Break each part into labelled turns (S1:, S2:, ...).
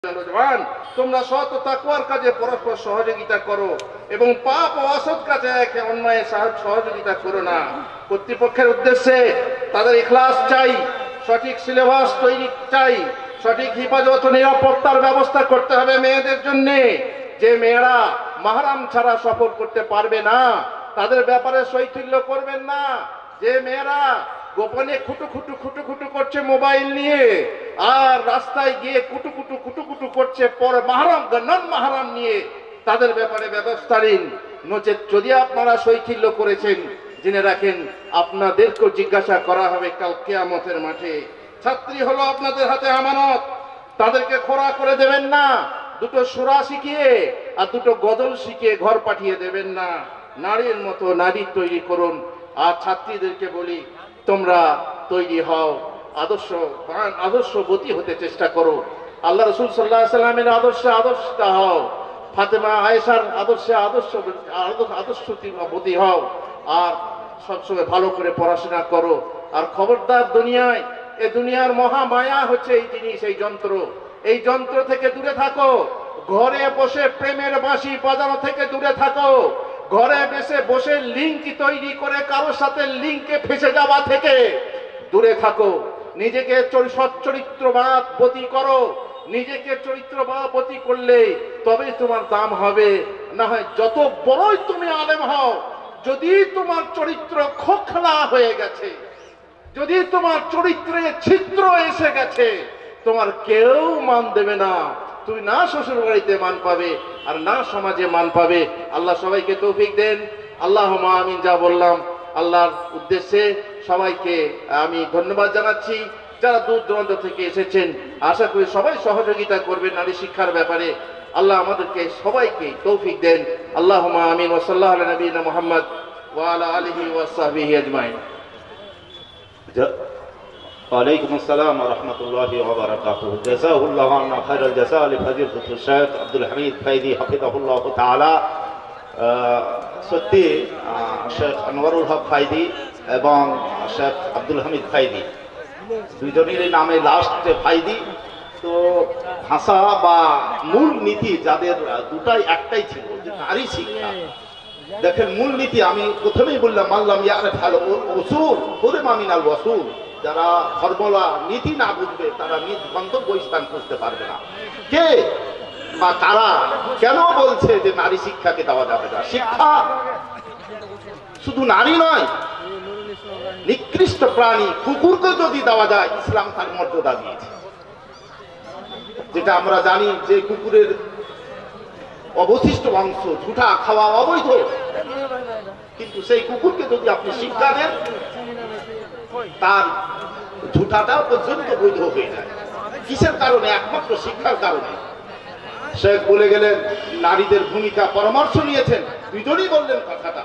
S1: নওজওয়ান, তোমরা সৎ ও তাকওয়ার কাজে পরস্পর সহযোগিতা করো এবং পাপ ও অসৎ কাজে একে অন্যের সহযোগিতা করো না। কর্তৃপক্ষের উদ্দেশ্যে তাদের ইখলাস চাই, সঠিক সিলেবাস তৈরি চাই, সঠিক হিফাজত ও নিরাপত্তার ব্যবস্থা করতে হবে মেয়েদের জন্য। যে মেয়েরা মাহরাম ছাড়া সফর করতে পারবে না তাদের ব্যাপারে শৈথিল্য করবেন না। যে মেয়েরা গোপনে খুটু করছে মোবাইল নিয়ে আর রাস্তায় গিয়ে কুটু করছে পর মাহরাম নন মাহরাম নিয়ে, তাদের ব্যাপারে ব্যবস্থা নিন। নচেত যদি আপনারা শৈথিল্য করেছেন জেনে রাখেন আপনাদেরকেও জিজ্ঞাসা করা হবে কাল কিয়ামতের মাঠে। ছাত্রী হলো আপনাদের হাতে আমানত, তাদেরকে খোরা করে দেবেন না। দুটো সূরা শিখিয়ে আর দুটো গজল শিখিয়ে ঘর পাঠিয়ে দেবেন না। নারীর মতো নারী তৈরি করুন। আর ছাত্রীদেরকে বলি, তোমরা তৈরি হও, আদর্শবতী হতে চেষ্টা করো। আল্লাহ রাসূল সাল্লাল্লাহু আলাইহি সাল্লামের আদর্শটা হও। ফাতেমা আয়েশার আদর্শবতী হও। আর সবসময় ভালো করে পড়াশোনা করো। আর খবরদার দুনিয়ায়, এই দুনিয়ার মহা মায়া হচ্ছে এই জিনিস, এই যন্ত্র। এই যন্ত্র থেকে দূরে থাকো। ঘরে বসে প্রেমের বাঁশি বাজানো থেকে দূরে থাকো। ঘরে বসে লিঙ্ক তৈরি করে কারোর সাথে লিঙ্কে ফেসে যাওয়া থেকে দূরে থাকো। নিজেকে সচ্চরিত্রবাদী করো। নিজেকে চরিত্রবাদী করলে তবে তোমার দাম হবে। না হয় যত বড়ই তুমি আলেম হও, যদি তোমার চরিত্র খোখলা হয়ে গেছে, যদি তোমার চরিত্রে ছিদ্র এসে গেছে, তোমার কেউ মান দেবে না। তুমি না শ্বশুর বাড়িতে মান পাবে আর না সমাজে মান পাবে। আল্লাহ সবাইকে তৌফিক দেন। আল্লাহুম্মা আমিন। যা বললাম আল্লাহর উদ্দেশ্যে সবাইকে আমি ধন্যবাদ জানাচ্ছি। যারা দূর দূরান্ত থেকে এসেছেন, আশা করি সবাই সহযোগিতা করবেন নারী শিক্ষার ব্যাপারে। আল্লাহ আমাদেরকে সবাইকে তৌফিক দেন। আল্লাহুম্মা আমিন। ওয়া সাল্লাল্লাহু আলা নবিয়িনা মুহাম্মদ ওয়া আলা আলিহি ওয়া সাহবিহি আজমাইন।
S2: वालेकुम अस्सलाम व रहमतुल्लाहि व बरकातुहू। जज़ाहुल्लाहु अन्ना खैरल जज़ा लिफज़ीलतुल शेख আব্দুল হামিদ ফাইদি হাফিজাহুল্লাহু তাআলা। সত্যি শেখ আনোয়ারুল হক ফাইদি এবং শেখ আব্দুল হামিদ ফাইদি দুজনেরই নামে লাস্টে ফাইদি। তো ভাষা বা মূল নীতি যাদের দুটাই একটাই ছিল, যে নারী শিক্ষা। দেখেন মূল নীতি আমি প্রথমেই বললাম, মাল্লাম ইয়ারিফ আল উসুল হুরিমা মিনাল ওয়াসুল। যারা ফর্মুলা নীতি না বুঝবে তারা নিজ গন্তব্য স্থান খুঁজতে পারবে না। কে বা কারা কেন বলছে যে নারী শিক্ষাকে দেওয়া যাবে না? শিক্ষা শুধু নারী নয়, নিকৃষ্ট প্রাণী কুকুরকে যদি দেওয়া যায়, ইসলাম তার মর্যাদা দিয়েছে। যেটা আমরা জানি যে কুকুরের অবশিষ্ট অংশ ঝুঠা খাওয়া অবৈধ, কিন্তু সেই কুকুরকে যদি আপনি শিক্ষা দেন, তার ঝুঠাটা পর্যন্ত বৈধ হয়ে যায়। কিসের কারণে? একমাত্র শিক্ষার কারণে। শেখ বলে গেলেন নারীদের ভূমিকা, পরামর্শ নিয়েছেন, দুজনই বললেন কথাটা।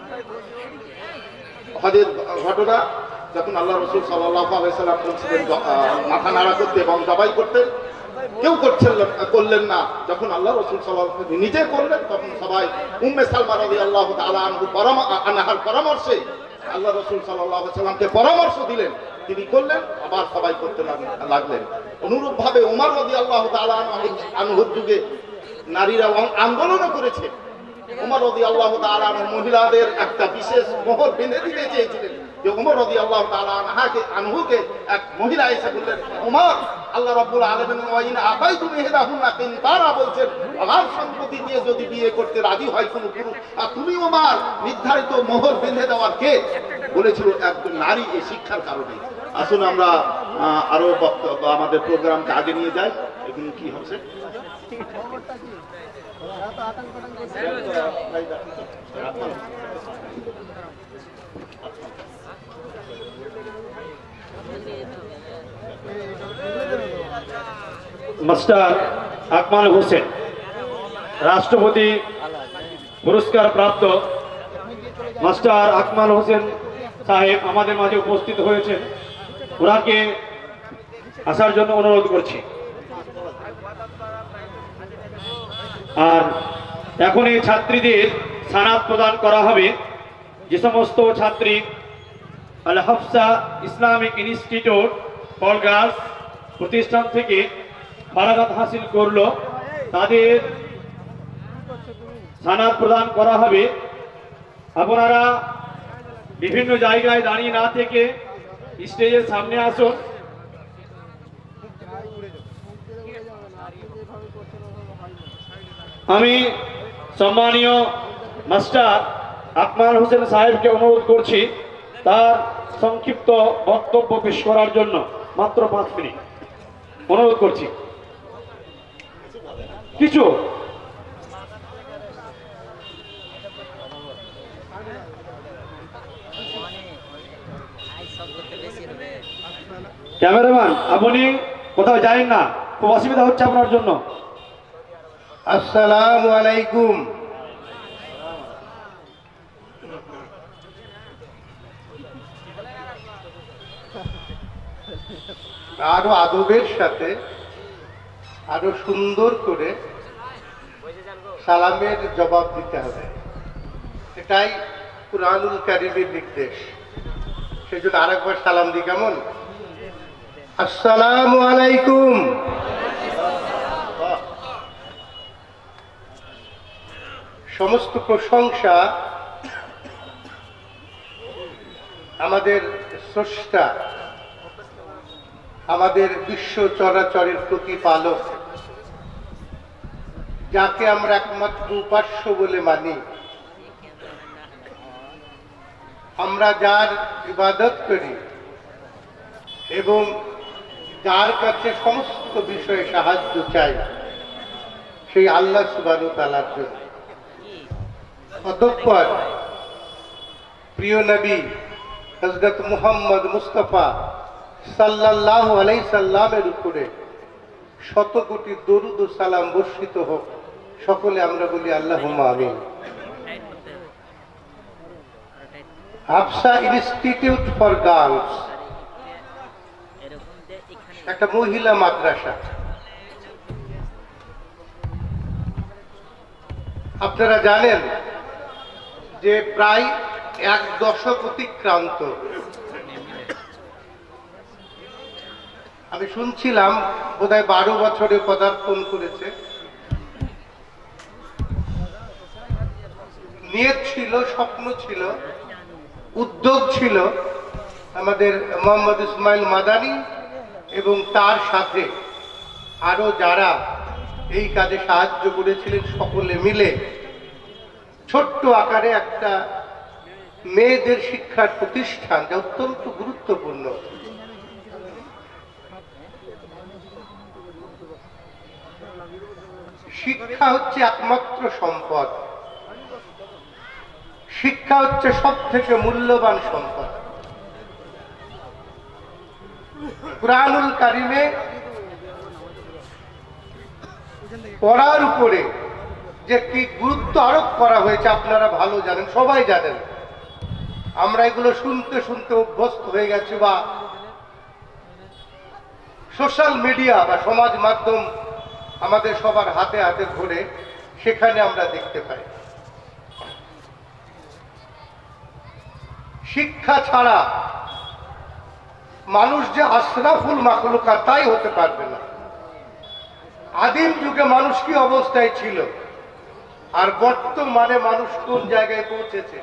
S2: হজের ঘটনা, যখন আল্লাহ রাসূল সাল্লাল্লাহু আলাইহি সাল্লাম বলছিলেন মাথা নাড়া করতে এবং জবাই করতে, কেউ করলেন না। যখন আল্লাহ রাসূল সাল্লাল্লাহু আলাইহি ওয়াসাল্লাম নিজে করলেন, তখন সবাই উম্মে সালমা রাদিয়াল্লাহু তাআলা আনহার পরামর্শে আল্লাহ রাসূল সাল্লাল্লাহু আলাইহি ওয়াসাল্লামকে পরামর্শ দিলেন, তিনি করলেন, আবার সবাই করতে লাগলেন। অনুরূপ ভাবে ওমর রাদিয়াল্লাহু তাআলা আনহুর যুগে নারীরা আন্দোলনও করেছে। ওমর রাদিয়াল্লাহু তাআলা মহিলাদের একটা বিশেষ মোহর বেঁধে দিতে চেয়েছিলেন, যে ওমর রাদিয়াল্লাহু তাআলা আনহুকে এক মহিলা এসে বললেন, ওমর, আল্লাহ রাব্বুল আলামিন ওয়াইন আবাইতুম ইহদাহুন্না কিনতারা বলছেন, অগাধ সম্পত্তি দিয়ে যদি বিয়ে করতে রাজি হয় কোনো পুরুষ, আর তুমি ওমর নির্ধারিত মোহর বেঁধে দেওয়ার কে? বলেছিল একজন নারী। এই শিক্ষার কারণে। আসুন আমরা আরো বক্তব্য আমাদের প্রোগ্রামকে আগে নিয়ে যাই। এখন কি হচ্ছে?
S3: মাস্টার আকমাল হোসেন, রাষ্ট্রপতি পুরস্কার প্রাপ্ত মাস্টার আকমাল হোসেন সাহেব আমাদের মাঝে উপস্থিত হয়েছেন। ওনাকে আসার জন্য অনুরোধ করছি। আর এখন এই ছাত্রীদের সানাত প্রদান করা হবে। যে সমস্ত ছাত্রী Al Hafsa Islamic institute for girls প্রতিষ্ঠান থেকে ফারাগাত হাসিল করলো তাদের সানাদ প্রদান করা হবে। আপনারা বিভিন্ন জায়গায় দাঁড়িয়ে না থেকে স্টেজের সামনে আসুন। আমি সম্মানীয় মাস্টার আকমাল হোসেন সাহেবকে অনুরোধ করছি তার সংক্ষিপ্ত বক্তব্য পেশ করার জন্য, মাত্র 5 মিনিট অনুরোধ করছি। কিছু ক্যামেরাম্যান, আপনি কোথাও যাবেন না, খুব অসুবিধা হচ্ছে আপনার জন্য।
S4: আসসালামু আলাইকুম। আরো আদবের সাথে আরো সুন্দর করে সালামের জবাব দিতে হবে, এটাই কুরআনুল কারীমের নির্দেশ। সেজন্য আরেকবার সালাম দিই, কেমন? আসসালামু আলাইকুম। সমস্ত প্রশংসা আমাদের স্রষ্টা, আমাদের বিশ্ব চরাচরের প্রতিপালক, যাকে আমরা একমাত্র উপাস্য বলে মানি। আমরা যার ইবাদত করি এবং যার কাছে সমস্ত বিষয়ে সাহায্য চাই, সেই আল্লাহ সুবহানাহু ওয়া তাআলার জন্য। অতঃপর প্রিয় নবী হযরত মুহাম্মদ মুস্তাফা সাল্লাল্লাহু আলাইহি সাল্লামের উপরে শত কোটি দরুদ ও সালাম বর্ষিত হোক। সকলে আমরা বলি আল্লাহুম্মা আমিন। হাফসা ইনস্টিটিউট ফর গার্লস একটা মহিলা মাদ্রাসা। আপনারা জানেন যে প্রায় 1 দশক অতিক্রান্ত। আমি শুনছিলাম বোধহয় 12 বছরে পদার্পণ করেছে। নিয়ত ছিল, স্বপ্ন ছিল, উদ্যোগ ছিল আমাদের মোহাম্মদ ইসমাইল মাদানী এবং তার সাথে আরো যারা এই কাজে সাহায্য করেছিলেন সকলে মিলে ছোট্ট আকারে একটা মেয়েদের শিক্ষার প্রতিষ্ঠান, যা অত্যন্ত গুরুত্বপূর্ণ। শিক্ষা হচ্ছে একমাত্র সম্পদ, শিক্ষা হচ্ছে সব থেকে মূল্যবান সম্পদ। কুরআনুল কারীমে পড়ার উপরে যে কি গুরুত্ব আরোপ করা হয়েছে আপনারা ভালো জানেন, সবাই জানেন। আমরা এগুলো শুনতে শুনতে অভ্যস্ত হয়ে গেছি, বা সোশ্যাল মিডিয়া বা সমাজ মাধ্যম আমাদের সবার হাতে হাতে ধরে সেখানে আমরা দেখতে পাই। শিক্ষা ছাড়া মানুষ যে আশরাফুল মাখলুকাত তাই হতে পারবে না। আদিম যুগে মানুষ কি অবস্থায় ছিল আর বর্তমানে মানুষ কোন জায়গায় পৌঁছেছে,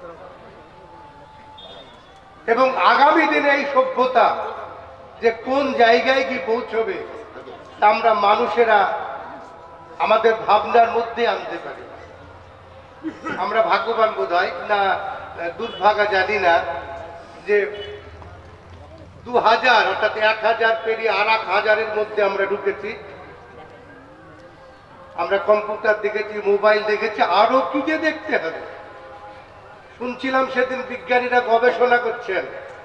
S4: এবং আগামী দিনে এই সভ্যতা যে কোন জায়গায় কি পৌঁছবে তা আমরা মানুষেরা আমাদের ভাবনার মধ্যে আনতে পারি। আমরা ভাগ্যবান বোধ হয় না দুর্ভাগা জানি না যে 2000 অর্থাৎ 1000 পেরিয়ে আর 1000-এর মধ্যে আমরা ঢুকেছি। আমরা কম্পিউটার দেখেছি, মোবাইল দেখেছি, আরো কি যে দেখতে হবে। শুনছিলাম সেদিন বিজ্ঞানীরা গবেষণা করছেন,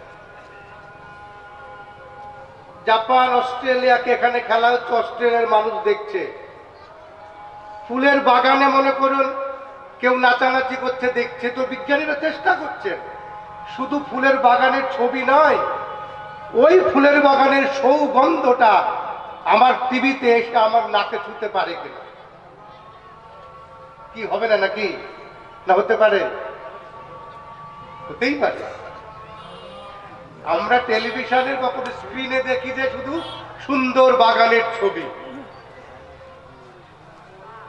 S4: জাপান অস্ট্রেলিয়াকে এখানে খেলা হচ্ছে, অস্ট্রেলিয়ার মানুষ দেখছে। ফুলের বাগানে মনে করুন কেউ নাচানাচি করছে, দেখছে, তো বিজ্ঞানীরা চেষ্টা করছেন শুধু ফুলের বাগানের ছবি নয়, ওই ফুলের বাগানের সৌগন্ধটা আমার টিভিতে এসে আমার নাকে ছুঁতে পারে কিনা। কি হবে না নাকি? না হতে পারে? হতেই পারে। আমরা টেলিভিশনের বা কোনো স্ক্রিনে দেখি যে শুধু সুন্দর বাগানের ছবি,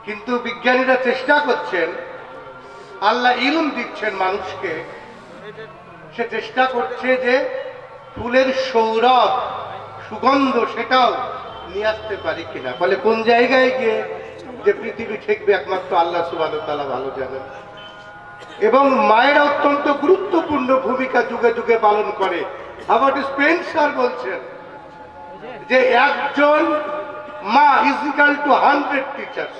S4: কিন্তু বিজ্ঞানীরা চেষ্টা করছেন, আল্লাহ ইলম দিচ্ছেন মানুষকে, সে চেষ্টা করছে যে ফুলের সৌরভ সুগন্ধ সেটাও নিয়ে আসতে পারি কিনা। ফলে কোন জায়গায় গিয়ে যে পৃথিবী ঠেকবে একমাত্র আল্লাহ সুবহানাহু ওয়া তাআলা ভালো জানেন। এবং মায়েরা অত্যন্ত গুরুত্বপূর্ণ ভূমিকা যুগে যুগে পালন করে। হার্বার্ট স্পেন্সার বলছেন যে একজন মা ইজ ইকুয়াল টু 100 টিচার্স।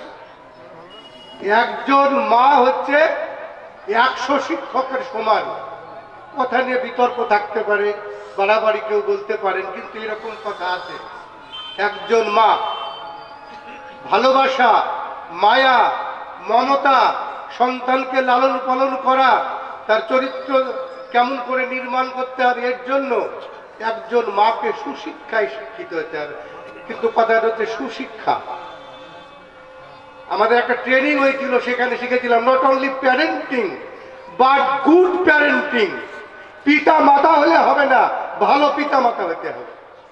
S4: একজন মা হচ্ছে 100 শিক্ষকের সমান। কথা নিয়ে বিতর্ক থাকতে পারে, বাড়াবাড়ি কেউ বলতে পারেন, কিন্তু এরকম কথা আছে। একজন মা ভালোবাসা, মায়া, মমতা, সন্তানকে লালন পালন করা, তার চরিত্র কেমন করে নির্মাণ করতে হবে, এর জন্য একজন মাকে সুশিক্ষায় শিক্ষিত হতে হবে। কিন্তু কথাটা হচ্ছে সুশিক্ষা। আমাদের একটা ট্রেনিং হয়েছিল, সেখানে শিখেছিলাম not only parenting but good parenting. পিতা মাতা হলে হবে না, ভালো পিতা মাতা হতে হবে।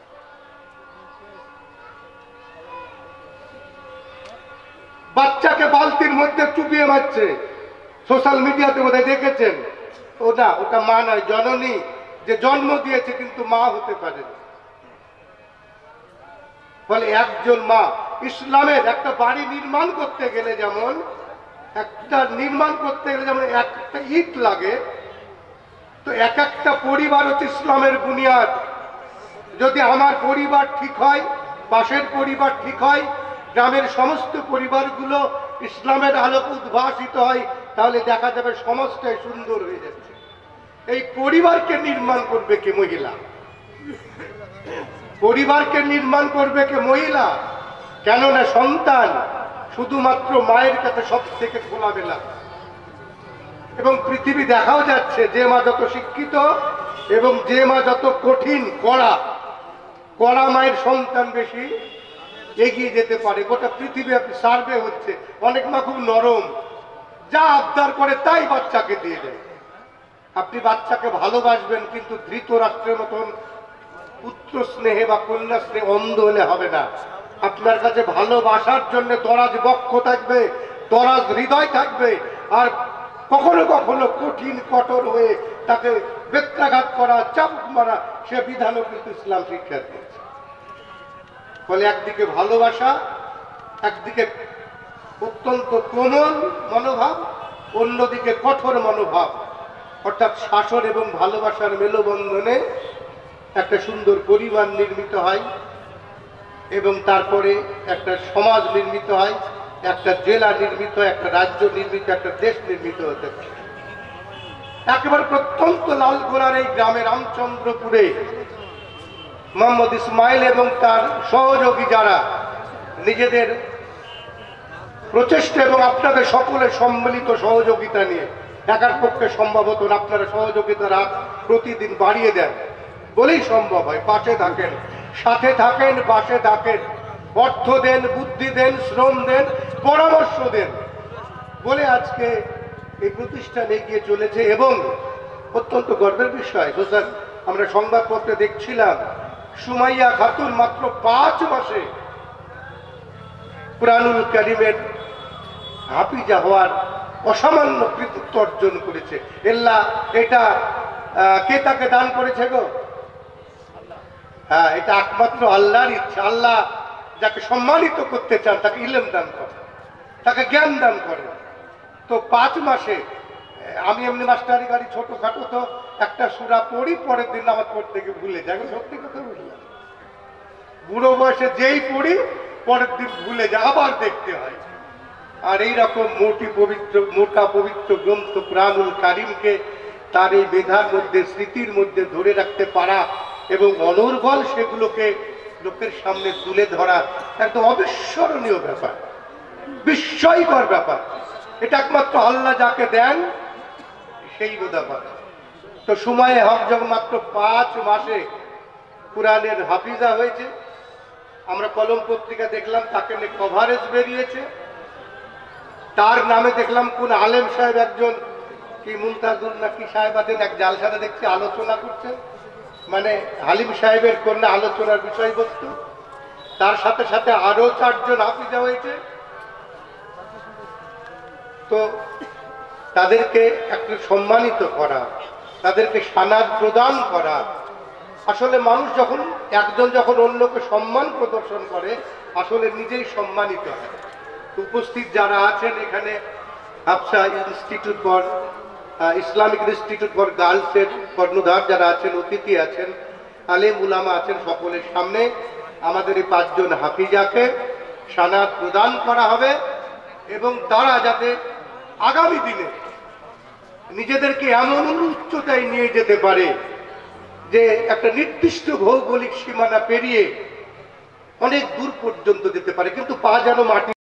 S4: বাচ্চাকে বালতির মধ্যে চুপিয়ে মারছে, সোশ্যাল মিডিয়াতে বোধহয় দেখেছেন। ওটা মা নয়, জননী, যে জন্ম দিয়েছে কিন্তু মা হতে পারে। ফলে একজন মা, ইসলামের একটা বাড়ি নির্মাণ করতে গেলে যেমন একটা ইট লাগে, তো এক একটা পরিবার হচ্ছে ইসলামের বুনিয়াদ। যদি আমার পরিবার ঠিক হয়, পাশের পরিবার ঠিক হয়, গ্রামের সমস্ত পরিবারগুলো ইসলামের আলোক উদ্ভাসিত হয়, তাহলে দেখা যাবে সমাজটাই সুন্দর হয়ে যাচ্ছে। এই পরিবারকে নির্মাণ করবে কে? মহিলা। পরিবারকে নির্মাণ করবে কে? মহিলা। কেননা সন্তান শুধুমাত্র মায়ের কাছে সব থেকে খোলামেলা। এবং পৃথিবী দেখাও যাচ্ছে, যে মা যত শিক্ষিত এবং যে মা যত কঠিন কড়া মায়ের সন্তান বেশি এগিয়ে যেতে পারে। গোটা পৃথিবী আপনি সার্ভে হচ্ছে, অনেক মা খুব নরম, যা আবদার করে তাই বাচ্চাকে দিয়ে দেয়। আপনি বাচ্চাকে ভালোবাসবেন, কিন্তু ধৃতরাষ্ট্রের মতন পুত্র স্নেহে বা কন্যা স্নেহে অন্ধ হলে হবে না। আপনার কাছে ভালোবাসার জন্য দরাজ বক্ষ থাকবে, দরাজ হৃদয় থাকবে, আর কখনো কখনো কঠিন কঠোর হয়ে তাকে বেত্রাঘাত করা, চাবুক মারা, সে বিধানও কিন্তু ইসলাম শিক্ষা দিয়েছে। ফলে একদিকে ভালোবাসা, একদিকে অত্যন্ত কোমল মনোভাব, অন্যদিকে কঠোর মনোভাব, অর্থাৎ শাসন এবং ভালোবাসার মেলবন্ধনে একটা সুন্দর পরিবার নির্মিত হয় এবং তারপরে একটা সমাজ নির্মিত হয়, একটা জেলা নির্মিত, একটা রাজ্য নির্মিত, একটা দেশ নির্মিত হতে পারে। একেবারে প্রত্যন্ত লালগোলার এই গ্রামে রামচন্দ্রপুরে মোহাম্মদ ইসমাইল এবং তার সহযোগী যারা নিজেদের প্রচেষ্টা এবং আপনাদের সকলের সম্মিলিত সহযোগিতা নিয়ে, একার পক্ষে সম্ভব হতো না, আপনারা সহযোগিতার হাত প্রতিদিন বাড়িয়ে দেন বলেই সম্ভব হয়। পাশে থাকেন, সাথে থাকেন, পাশে থাকেন, অর্থ দেন, বুদ্ধি দেন, শ্রম দেন, পরামর্শ দেন বলে আজকে এই প্রতিষ্ঠান এগিয়ে চলেছে। এবং অত্যন্ত গর্বের বিষয়, সোশ্যাল আমরা সংবাদপত্রে দেখছিলাম, সুমাইয়া খাতুন মাত্র 5 মাসে কুরআনুল কারীমের হাফিজা হওয়ার অসামান্য কৃতিত্ব অর্জন করেছে। এটা কে তাকে দান করেছে গো? হ্যাঁ, এটা একমাত্র আল্লাহর ইচ্ছা। আল্লাহ যাকে সম্মানিত করতে চান তাকে ইলম দান করেন, তাকে জ্ঞান দান করেন। তো 5 মাসে আমি এমনি মাস্টারি গাড়ি ছোটখাটো তো একটা সূরা পড়ি, পরের দিন নামাজ পড়তে গিয়ে ভুলে যাই। সত্যি কথা বললাম, বুড়ো বয়সে যেই পড়ি পরের দিন ভুলে যায়, আবার দেখতে হয়। আর এইরকম মোটা পবিত্র গ্রন্থ কুরআনুল কারীমকে তার এই মেধার মধ্যে, স্মৃতির মধ্যে ধরে রাখতে পারা এবং অনর্গল সেগুলোকে লোকের সামনে তুলে ধরা একদম অবিস্মরণীয় ব্যাপার, বিস্ময়কর ব্যাপার। এটা একমাত্র আল্লাহ যাকে দেন সেই বোঝা পারে। তো সময়ে হক যখন মাত্র 5 মাসে কুরআনের হাফিজা হয়েছে, আমরা কলম পত্রিকা দেখলাম তাকে নিয়ে কভারেজ বেরিয়েছে। তার নামে দেখলাম কোন আলেম সাহেব, একজন কি মুমতাজুল না কি সাহেব আছেন, এক জালসাতে দেখছি আলোচনা করছেন, মানে হালিম সাহেবের কন্যা আলোচনার বিষয়বস্তু। তার সাথে সাথে আরো 4 জন হাফিজা হয়েছে। তো তাদেরকে একটা সম্মানিত করা, তাদেরকে সানাদ প্রদান করা। আসলে মানুষ যখন একজন যখন অন্যকে সম্মান প্রদর্শন করে আসলে নিজেই সম্মানিত হয়। উপস্থিত যারা আছেন এখানে Hafsa institute for Islamic institute for গার্লসের কর্ণধার যারা আছেন, অতিথি আছেন, আলেম উলামা আছেন, সকলের সামনে আমাদের এই 5 জন হাফিজাকে সানাদ প্রদান করা হবে এবং তারা যাতে আগামী দিনে নিজেদেরকে এমন উচ্চতায় নিয়ে যেতে পারে যে একটা নির্দিষ্ট ভৌগোলিক সীমানা পেরিয়ে অনেক দূর পর্যন্ত যেতে পারে, কিন্তু পা যেন মাটি